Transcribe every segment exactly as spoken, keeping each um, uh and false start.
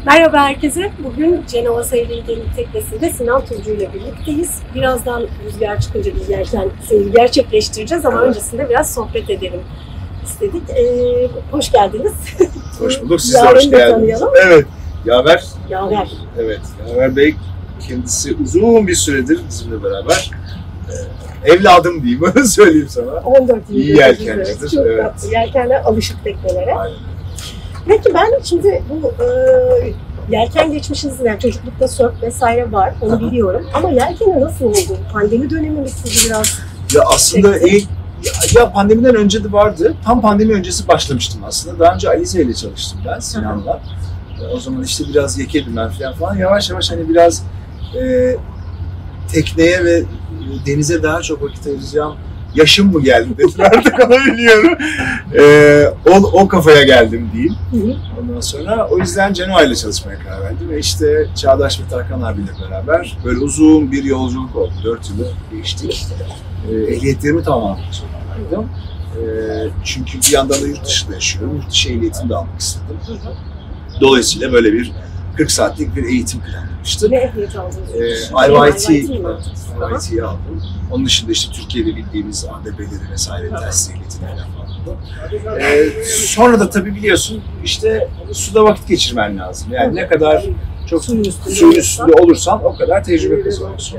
Merhaba herkese. Bugün Cenova Seyri Gemi Teknesi'nde Sinan Turcu ile birlikteyiz. Birazdan rüzgar çıkınca biz yelken seyri gerçekleştireceğiz ama öncesinde biraz sohbet edelim istedik. Ee, hoş geldiniz. Hoş bulduk. Siz de hoş geldiniz. Evet. Yaver. Yaver. Evet. Yaver Bey kendisi uzun bir süredir bizimle beraber. Ee, evladım diyeyim, öyle söyleyeyim sana. on dört yıl. İyi yelkencidir. Çok evet. tatlı. Yelkenle alışık teknelere. Aynen. Peki ben şimdi bu e, yelken geçmişinizin, yani çocuklukta sörf vesaire var, onu Aha. biliyorum. Ama yelkene nasıl oldu? Pandemi dönemi mi sizi biraz? Ya aslında ilk, ya, ya pandemiden önce de vardı. Tam pandemi öncesi başlamıştım aslında. Daha önce Alize ile çalıştım ben, Sinan'la. Aha. O zaman işte biraz yekedim ben falan falan. Yavaş yavaş hani biraz e, tekneye ve denize daha çok vakit ayıracağım. Yaşım mı geldi dedim, artık onu biliyorum. Ee, o, o kafaya geldim diyeyim. Ondan sonra o yüzden Cenova ile çalışmaya karar verdim ve işte Çağdaş ve Tarkan abiyle beraber böyle uzun bir yolculuk oldu. Dört yılı geçtik. Ee, ehliyetlerimi tamamlamak zorundaydım. Ee, çünkü bir yandan da yurt dışında yaşıyorum. Yurt dışı ehliyetini de almak istedim. Dolayısıyla böyle bir kırk saatlik bir eğitim planlamıştım. Ne ehliyet aldınız? Ee, I Y T, I Y T'yi aldım. Onun dışında işte Türkiye'de bildiğimiz A D B'leri vesaire, ters ehliyetini falan aldım. Ee, sonra da tabii biliyorsun işte suda vakit geçirmen lazım. Yani ne kadar çok suyun üstünde, suyun üstünde olursan o kadar tecrübe kazanıyorsun.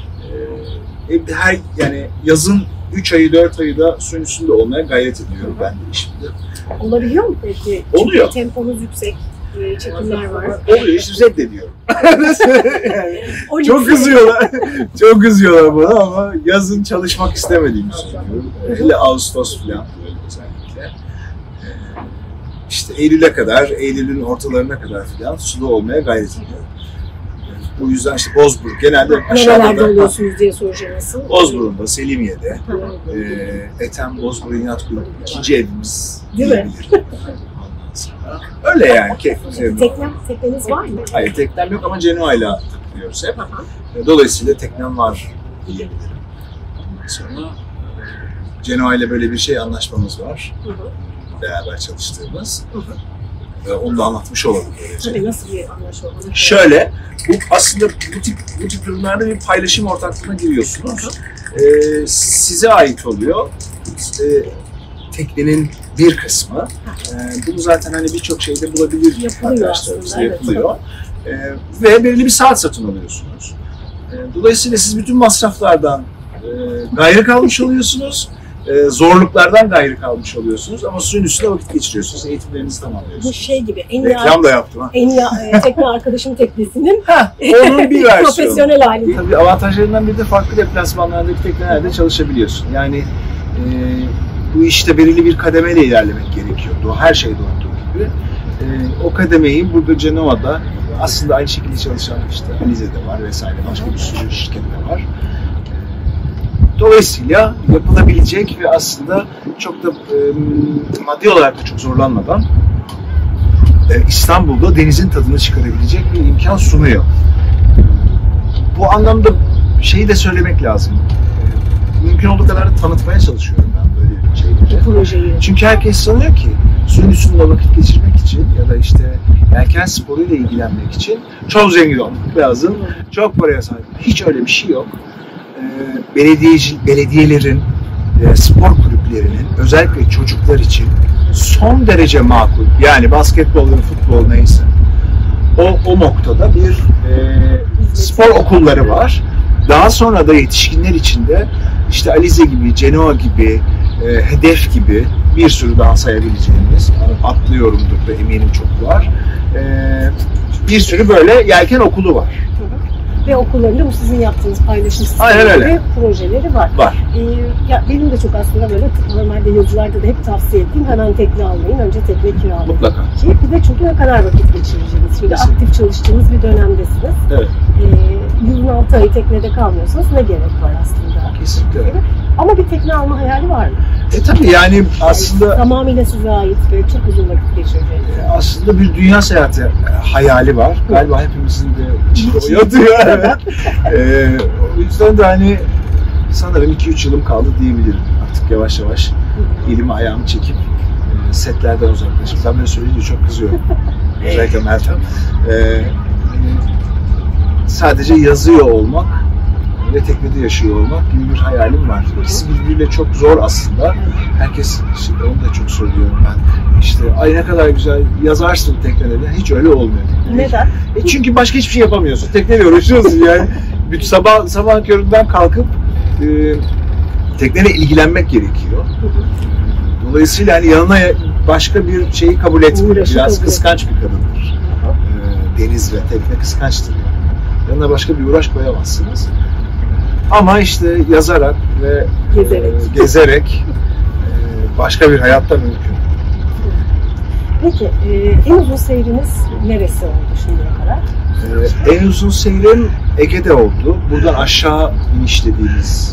Ee, her yani yazın üç ayı dört ayı da suyun üstünde olmaya gayret ediyorum ben de işimde. Olabiliyor mu peki? Oluyor. Çünkü temponuz yüksek. Çekimler var. Oluyor, işte reddediyorum. yani, çok kızıyorlar, çok kızıyorlar bana ama yazın çalışmak istemediğimi söylüyorum. Hele Ağustos falan böyle özellikle. İşte Eylül'e kadar, Eylül'ün ortalarına kadar falan suda olmaya gayret ediyorum. Bu yüzden işte Bozburun, genelde aşağıda nerelerde oluyorsunuz diye soracağım nasıl? Bozburun'da, Selimiye'de, e, Ethem Bozburun Yat Grubu ikinci evimiz diyebilirim. Öyle yani, keyifli. Teknem, tekneniz var mı? Hayır, teknem yok ama Cenova'yla takılıyoruz hep. Aha. Dolayısıyla teknem var diyebilirim. Ondan sonra Cenova ile böyle bir şey anlaşmamız var. Hı hı. Beraber çalıştığımız. Hı hı. Onu da anlatmış olalım. Tabii, nasıl bir anlaşma? Şöyle, bu aslında bu tip, bu tip durumlarda bir paylaşım ortaklığına giriyorsunuz. Ee, size ait oluyor. Ee, teknenin bir kısmı. Ee, bunu zaten hani birçok şeyde bulabilir arkadaşlarımızda, yapılıyor. Evet. Ee, ve belirli bir saat satın alıyorsunuz. Ee, dolayısıyla siz bütün masraflardan e, gayrı kalmış oluyorsunuz. E, zorluklardan gayrı kalmış oluyorsunuz ama suyun üstünde vakit geçiriyorsunuz, eğitimlerinizi tamamlıyorsunuz. Bu şey gibi, en iyi, reklam da yaptım ha. En iyi e, tekne arkadaşım teknesinin onun bir versiyonu. Profesyonel hali. Tabii avantajlarından biri de farklı deplasmanlardaki teknelerde çalışabiliyorsun. Yani e, bu işte belirli bir kademeyle ilerlemek gerekiyordu. Her şeyde olduğu gibi. E, o kademeyi burada Cenova'da aslında aynı şekilde çalışan işte Alize'de var vesaire, başka bir sürü şirkette var. Dolayısıyla yapılabilecek ve aslında çok da e, maddi olarak da çok zorlanmadan e, İstanbul'da denizin tadını çıkarabilecek bir imkan sunuyor. Bu anlamda şeyi de söylemek lazım. E, mümkün olduğu kadar da tanıtmaya çalışıyorum ben böyle şeyleri. Projeyi. Çünkü herkes sanıyor ki suyun üstünde vakit geçirmek için ya da işte yelken sporuyla ilgilenmek için çok zengin olmak lazım. Çok paraya sahip. Hiç öyle bir şey yok. Belediyeci, belediyelerin, e, spor kulüplerinin özellikle çocuklar için son derece makul, yani basketbol ve futbol neyse o, o noktada bir e, spor okulları var. Daha sonra da yetişkinler için de işte Alize gibi, Cenova gibi, e, Hedef gibi bir sürü daha sayabileceğimiz, atlıyorumdur da eminim çok var. E, bir sürü böyle yelken okulu var. Ve okullarında bu sizin yaptığınız paylaşım sistemleri ve projeleri var. Var. Ee, ya benim de çok aslında böyle normalde yazılarda da hep tavsiye ettiğim hemen tekne almayın, önce tekne kiralayın. Mutlaka. Ki bir de çünkü ne kadar vakit geçireceğiniz. Şimdi kesinlikle aktif çalıştığınız bir dönemdesiniz. Evet. Ee, yılın altı ayı teknede kalmıyorsanız ne gerek var aslında? Kesinlikle. Evet. Ama bir tekne alma hayali var mı? E tabii yani aslında... Yani tamamıyla size ait ve çok uzun vakit geçireceğiniz. Aslında bir dünya seyahati hayali var. Hı. Galiba hepimizin de içinde o yatıyor. Evet. ee, o yüzden de hani sanırım iki üç yılım kaldı diyebilirim. Artık yavaş yavaş elimi ayağımı çekip setlerden uzaklaşıp. Ben böyle söyleyince çok kızıyorum. Özellikle Meltem. Ee, sadece yazıyor olmak ve teknede yaşıyor olmak gibi bir hayalim var. İkisi birbiriyle çok zor aslında. Herkes, şimdi onu da çok söylüyorum ben. İşte ay ne kadar güzel yazarsın teknede. Hiç öyle olmuyor. Neden? E çünkü başka hiçbir şey yapamıyorsun. Tekneyle uğraşıyorsun yani. Bir sabah sabah köründen kalkıp e, tekneyle ilgilenmek gerekiyor. Dolayısıyla hani yanına başka bir şeyi kabul etmiyor. Uğraşı Biraz kabul kıskanç bir kadındır. E, deniz ve tekne kıskançtır. Yanına başka bir uğraş koyamazsınız. Ama işte yazarak ve gezerek, e, gezerek e, başka bir hayatta mümkün. Peki, e, en uzun seyriniz neresi oldu şimdiye kadar? Ee, en uzun seyrim Ege'de oldu. Buradan aşağı iniş dediğimiz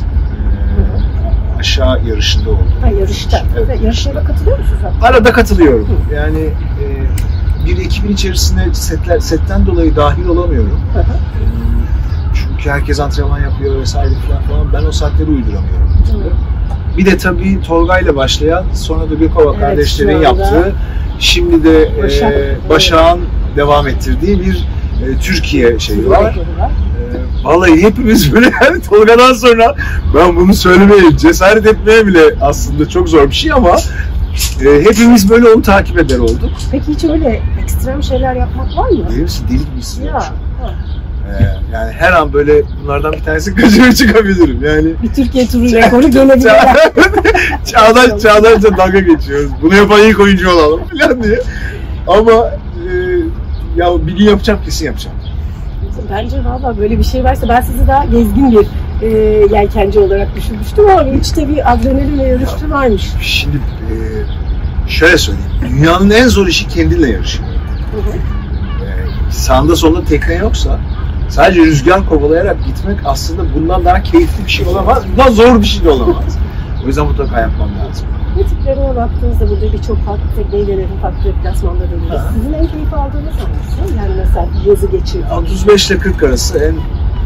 e, aşağı yarışında oldu. Ha, yarışta. Evet. Yarışlara katılıyor musunuz? Arada katılıyorum. Hı. Yani e, bir ekibin içerisinde setler, setten dolayı dahil olamıyorum. Hı hı. Çünkü herkes antrenman yapıyor vesaire falan falan. Ben o saatleri uyduramıyorum. Hı. Bir de tabii Tolga'yla başlayan, sonra da Gökova evet, kardeşlerin yaptığı, şimdi de Başak, e, Başak'ın evet. devam ettirdiği bir e, Türkiye şeyi var. E, vallahi hepimiz böyle yani Tolga'dan sonra ben bunu söylemeye, cesaret etmeye bile aslında çok zor bir şey ama e, hepimiz böyle onu takip eder olduk. Peki hiç öyle ekstrem şeyler yapmak var mı? Değil misin? Deli gibisin. Ya. Yani her an böyle bunlardan bir tanesi kaçırıp çıkabilirim. Yani bir Türkiye turu rekoru gelebilir. Çağdaş Çağdaş'la dalga geçiyoruz. Bunu yapan ilk oyuncu olalım falan diye. Ama e, ya bir gün yapacağım, kesin yapacağım. Bence valla böyle bir şey varsa ben sizi daha gezgin bir e, yelkenci olarak düşünmüştüm ama içte bir adrenalin ve yarışçı varmış. Şimdi e, şöyle söyleyeyim. Dünyanın en zor işi kendinle yarışıyor. Hı hı. E, sağında solda tekne yoksa sadece rüzgar kovalayarak gitmek aslında bundan daha keyifli bir şey olamaz. Bundan zor bir şey de olamaz. O yüzden mutlaka yapmam lazım. Ne tiplerine baktığınızda burada birçok farklı tekneyi denedim, farklı deplasmanda denedim. Sizin en keyif aldığınız hangisi? Yani mesela yazı geçirdiğiniz. otuz beş ile kırk arası en e,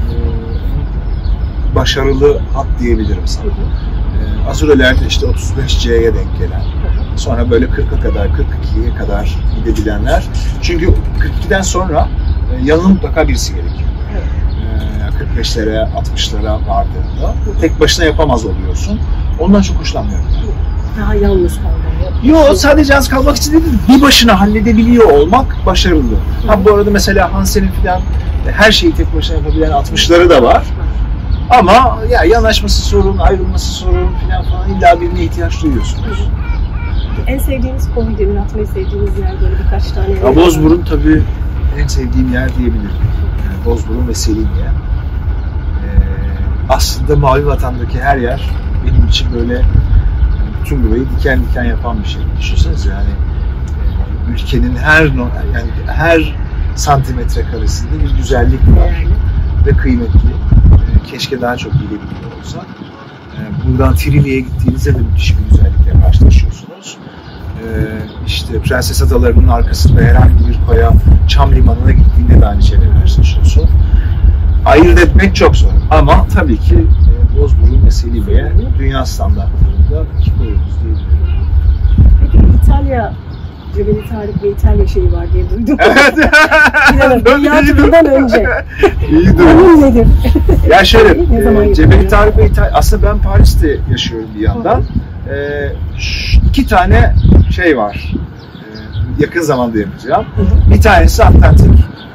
başarılı hat diyebilirim sana. Hı hı. E, Azurelerde işte otuz beş C'ye denk gelen. Hı hı. Sonra böyle kırka kadar, kırk ikiye kadar gidebilenler. Çünkü kırk ikiden sonra e, yanının mutlaka birisi gerekiyor. kırk beşlere, altmışlara vardığında tek başına yapamaz oluyorsun. Ondan çok hoşlanmıyorum. Daha yalnız kalmak. Yok, sadece yalnız kalmak için değil, bir başına halledebiliyor olmak başarılı. Ha bu arada mesela Hansen'in falan her şeyi tek başına yapabilen altmışları da var. Ama ya yanaşması sorun, ayrılması sorun falan falan illa birine ihtiyaç duyuyorsunuz. En sevdiğiniz koy, demir atmayı sevdiğiniz yer böyle birkaç tane. Ya Bozburun tabii en sevdiğim yer diyebilirim. Yani Bozburun ve Selimiye. Ee, aslında Mavi Vatan'daki her yer benim için böyle bütün burayı diken diken yapan bir şey. Düşünsenize yani e, ülkenin her yani her santimetre karesinde bir güzellik var ve kıymetli. E, keşke daha çok bilebiliyor olsak. E, buradan Triniye'ye gittiğinizde de müthiş bir güzellikle karşılaşıyorsunuz. E, işte Prenses Adaları'nın arkasında herhangi bir koya, Çam Limanı'na gittiğinde de aynı şeyle karşılaşıyorsun. Ayırt etmek çok zor ama tabii ki e, Bozburun ve Selimiye dünya standartlarında iki koyumuz diyebilirim. Peki İtalya, Cebeli Tarık ve İtalya şeyi var diye duydum. Evet. Dünya turundan önce. İyi duydum. Nedir? Ya şöyle, e, Cebeli Tarık ve İtalya, aslında ben Paris'te yaşıyorum bir yandan. E, iki tane şey var, e, yakın zamanda yapacağım. Hı hı. Bir tanesi Atlantik.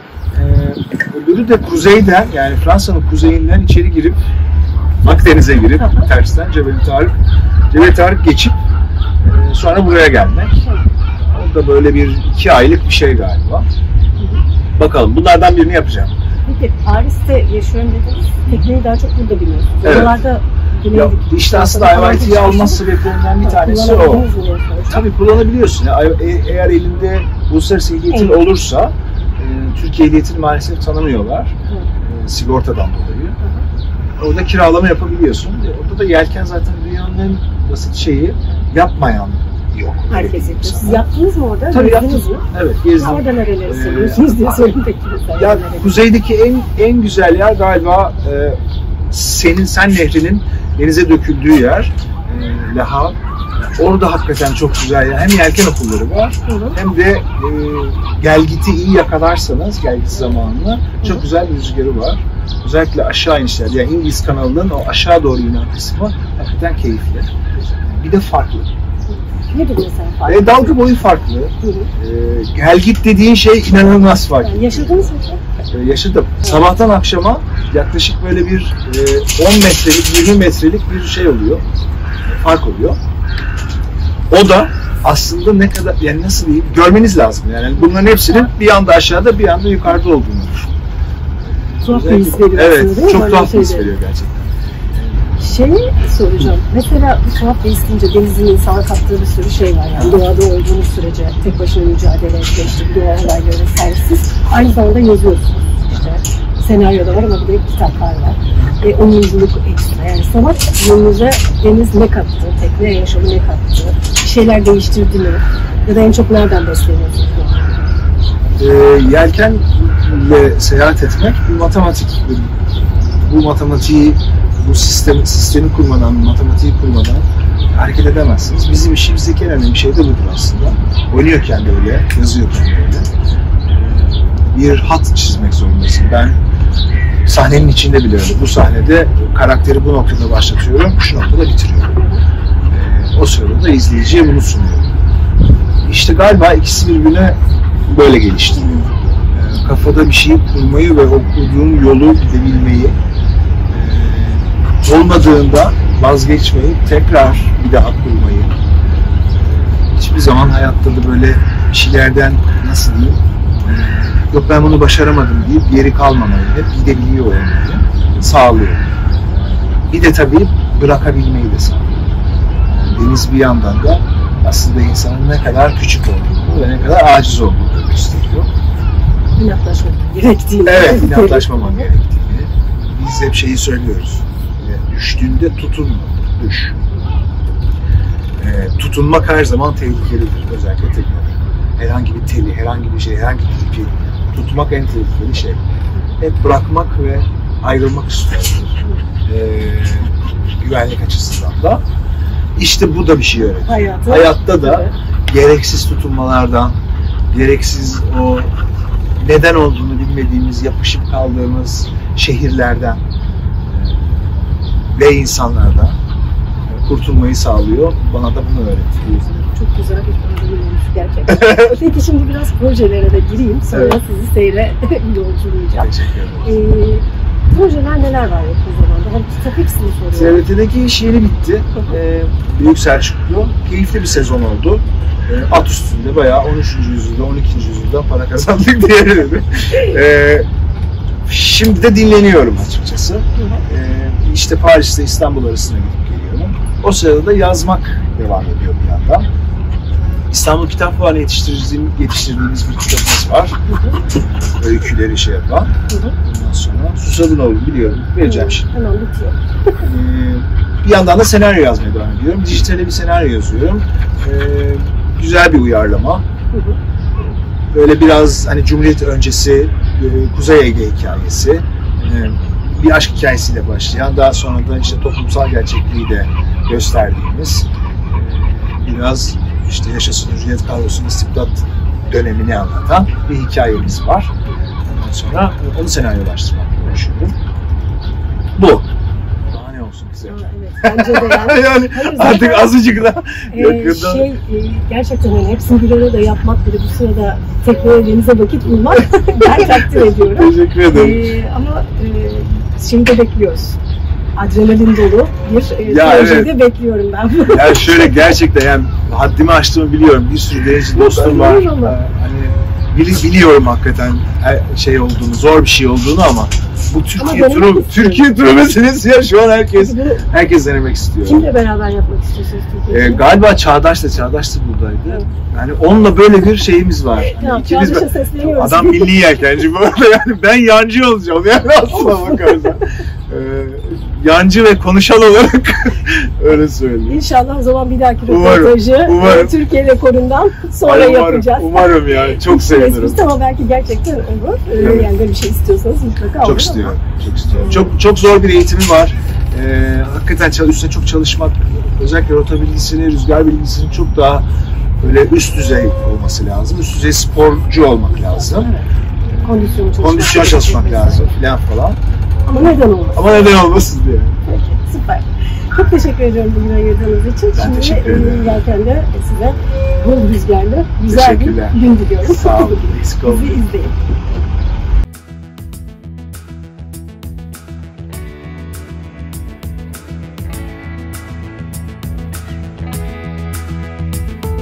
Öbürü de kuzeyden, yani Fransa'nın kuzeyinden içeri girip Akdeniz'e girip tersten Cebeli Tarık Cebeli Tarık geçip e, sonra buraya gelmek. O da böyle bir iki aylık bir şey galiba. Bakalım, bunlardan birini yapacağım. Peki Paris'te yaşıyorum dediniz. Tekneyi daha çok burada biliyorsunuz. Evet. Oralarda ya, işte aslında I Y T'yi alma sebeplerinden bir tanesi o. Tabii kullanabiliyorsun. Ya, eğer elinde uluslararası ehliyetin evet. olursa Türkiye ehliyetini maalesef tanımıyorlar. E, sigortadan dolayı. Hı hı. Orada kiralama yapabiliyorsun. Orada da yelken zaten dünyanın en basit şeyi, yapmayan yok. Herkes yapıyor. Siz yaptınız mı orada? Tabii yaptım. Mı? Evet, gezdim. Ha, orada nereleri seviyorsunuz ee, diye sorayım peki. Ya kuzeydeki en en güzel yer galiba e, senin sen nehrinin denize döküldüğü yer. E, Le Havre, Orada hakikaten çok güzel. Yani hem yelken okulları var, Hı hı. hem de e, gelgiti iyi yakalarsanız, gelgit zamanını çok güzel bir rüzgarı var. Özellikle aşağı inişler, yani İngiliz kanalının o aşağı doğru inen kısmı hakikaten keyifli. Bir de farklı. Nedir mesela farklı? E, dalga boyu farklı. Hı hı. E, gelgit dediğin şey inanılmaz farklı. Yani yaşadınız mı? E, yaşadım. Sabahtan akşama yaklaşık böyle bir e, on metrelik, yirmi metrelik bir şey oluyor. Fark oluyor. O da aslında ne kadar, yani nasıl diyeyim, görmeniz lazım. Yani bunların hepsinin bir yanda aşağıda, bir yanda yukarıda olduğunu düşünün. Tuhaf bir his veriyor Evet, aslında, değil mi? çok Böyle tuhaf bir his şeyleri. veriyor gerçekten. Şeyi soracağım. Mesela bu tuhaf bir his deyince denizin insana kattığı bir sürü şey var. Yani doğada olduğunuz sürece tek başına mücadele etmek, işte doğa olayları vesairesiz. Aynı zamanda yazıyorsunuz. İşte senaryo da var ama bir de kitaplar var. E, oyunculuk ekstra. Yani sanat yönünüze deniz ne kattı, tekne yaşamı ne kattı, bir şeyler değiştirdi mi? Ya da en çok nereden besleniyorsunuz? E, yelkenle seyahat etmek bir matematik. Bu matematiği, bu sistem, sistemi kurmadan, matematiği kurmadan hareket edemezsiniz. Bizim işimizdeki en önemli şey de budur aslında. Oynuyorken de öyle, yazıyorken de öyle. Bir hat çizmek zorundasın. Ben sahnenin içinde bile öyle. Bu sahnede karakteri bu noktada başlatıyorum, şu noktada bitiriyorum. Ee, o sırada da izleyiciye bunu sunuyorum. İşte galiba ikisi birbirine böyle gelişti. Ee, kafada bir şeyi kurmayı ve o kurduğun yolu gidebilmeyi, e, olmadığında vazgeçmeyi, tekrar bir daha kurmayı. Hiçbir zaman hayatta da böyle bir şeylerden, nasıl diyeyim, e, yok ben bunu başaramadım deyip geri kalmamayı, hep gidebiliyor olmayı sağlıyor. Bir de tabii bırakabilmeyi de sağlıyor. Yani deniz bir yandan da aslında insanın ne kadar küçük olduğunu ve ne kadar aciz olduğunu gösteriyor. İnatlaşmak gerektiğini. Evet, inatlaşmaman gerektiğini. Biz hep şeyi söylüyoruz. Yani düştüğünde tutunma, düş. E, tutunmak her zaman tehlikelidir, özellikle teknoloji. Herhangi bir teli, herhangi bir şey, herhangi bir ipi tutmak en tehlikeli şey. Hep bırakmak ve ayrılmak istiyoruz. E, güvenlik açısından da. İşte bu da bir şey öğretiyor. Hayatı, Hayatta da evet. Gereksiz tutunmalardan, gereksiz o neden olduğunu bilmediğimiz, yapışıp kaldığımız şehirlerden ve insanlardan kurtulmayı sağlıyor. Bana da bunu öğretiyor. Çok güzel bir proje olmuş gerçekten. Peki şimdi biraz projelere de gireyim. Sonra Evet. sizi seyre yolculayacağım. Teşekkür ederim. Ee, projeler neler var yakın zamanda? Hani kitap hepsini soruyorum. S V T'deki iş yeni bitti. Ee, Büyük Selçuklu. Keyifli bir sezon oldu. Ee, at üstünde bayağı on üçüncü yüzyılda, on ikinci yüzyılda para kazandık diyebilirim. Ee, şimdi de dinleniyorum açıkçası. Ee, işte Paris'te İstanbul arasına gidip geliyorum. O sırada da yazmak devam ediyor bir yandan. İstanbul Kitap Fuarı'na yetiştirdiğimiz, yetiştirdiğimiz bir kitabımız var. Öyküleri şey yapan. Ondan sonra Susadınoğlu biliyorum. Vereceğim şimdi. Hemen bitiyor. Ee, bir yandan da senaryo yazmaya devam ediyorum. Dijitale bir senaryo yazıyorum. Ee, güzel bir uyarlama. Böyle biraz hani Cumhuriyet öncesi e, Kuzey Ege hikayesi. Ee, bir aşk hikayesiyle başlayan, daha sonra da işte toplumsal gerçekliği de gösterdiğimiz e, biraz işte yaşasın Hürriyet Kadrosu'nun istibdat dönemini anlatan bir hikayemiz var. Ondan sonra onu senaryolaştırmakla uğraşıyorum. Bu. Daha ne olsun güzel. Aa, evet. Bence de yani. yani Hayır, artık zaten, azıcık da e, yakında. şey, e, gerçekten hani hepsini bir arada yapmak bile bu sırada teknolojinize vakit bulmak ben takdir ediyorum. Teşekkür ederim. E, ama e, şeyi de bekliyoruz. Adrenalin dolu bir e, Ya, projeyi evet. de bekliyorum ben. Yani şöyle gerçekten yani haddimi aştığımı biliyorum. Bir sürü denizci dostum var. Olabilir ama. Ee, Hani bili- biliyorum hakikaten her şey olduğunu, zor bir şey olduğunu ama bu Türkiye Ama turu, denemek istiyorum. Türkiye turu meselesi ya şu an herkes Bunu herkes denemek istiyor. kimle beraber yapmak istiyorsunuz Ee, Türkiye'de? galiba Çağdaş da Çağdaş da buradaydı. Evet. Yani onunla böyle bir şeyimiz var. Hani Tamam, ikimiz Çağdaş'a be- sesleniyoruz. Adam milli yelkenci bu arada yani ben yancı olacağım yani aslına bakarsan. Ee, yancı ve konuşan olarak öyle söyleyeyim. İnşallah o zaman bir dahaki Umarım, röportajı umarım. e, Türkiye rekorundan sonra Ay, umarım, yapacağız. Umarım ya. Çok sevinirim. Esprisi ama belki gerçekten olur. Ee, Evet. Yani böyle bir şey istiyorsanız mutlaka olur. Çok istiyorum. Çok istiyorum. Çok çok zor bir eğitimi var. Ee, hakikaten çal- üstüne çok çalışmak özellikle rota bilgisinin, rüzgar bilgisinin çok daha böyle üst düzey olması lazım. Üst düzey sporcu olmak lazım. Evet. Kondisyon çalışmak, Kondisyon çalışmak lazım filan falan. Ama neden olmasın? Ama neden olmasın diye. Peki, süper. Çok teşekkür ediyorum bugün ayırdığınız için. Ben Şimdi teşekkür ederim. Gelirken de size bol rüzgarlı, güzel bir gün diliyorum. Sağ olun. Eksik olmayın. Bizi izleyin.